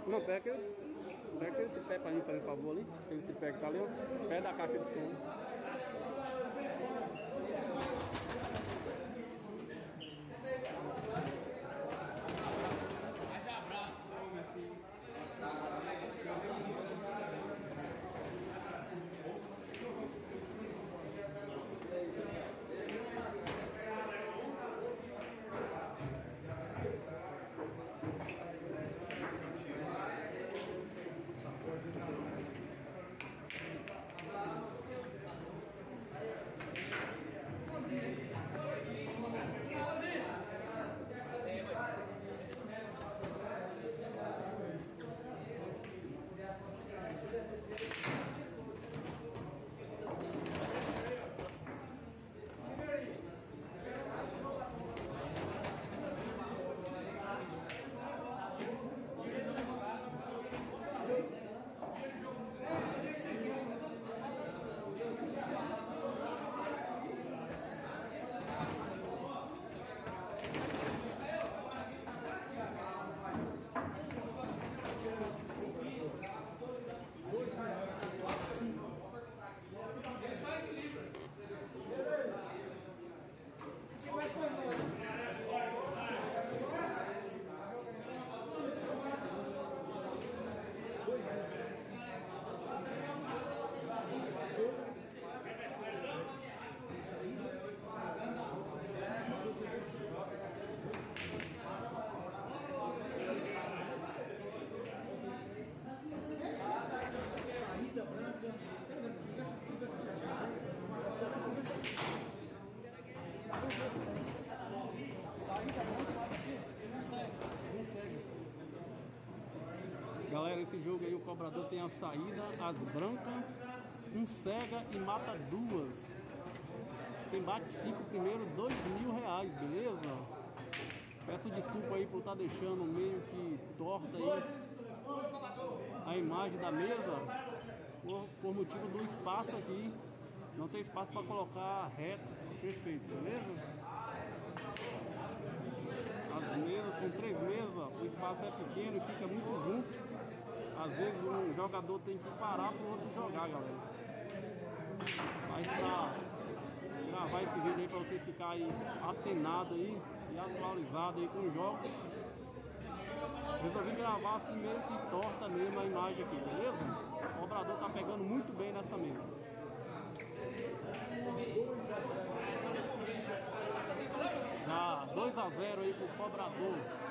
Não, pega aquele tripé pra mim fazer um favor ali. Aquele tripé que tá ali, ó. Pé da caixa de som. Galera, esse jogo aí o cobrador tem a saída, as brancas, um cega e mata duas. Quem bate 5 primeiro, R$2.000, beleza? Peço desculpa aí por estar deixando meio que torta aí a imagem da mesa por motivo do espaço aqui. Não tem espaço para colocar reto, perfeito, beleza? As mesas são 3 mesas, o espaço é pequeno e fica muito junto. Às vezes um jogador tem que parar para o outro jogar, galera. Mas para gravar esse vídeo aí para vocês ficarem aí atenados aí e atualizados aí com os jogos, resolvi gravar assim meio que torta mesmo a imagem aqui, beleza? O cobrador tá pegando muito bem nessa mesa. Já 2 a 0 aí pro cobrador.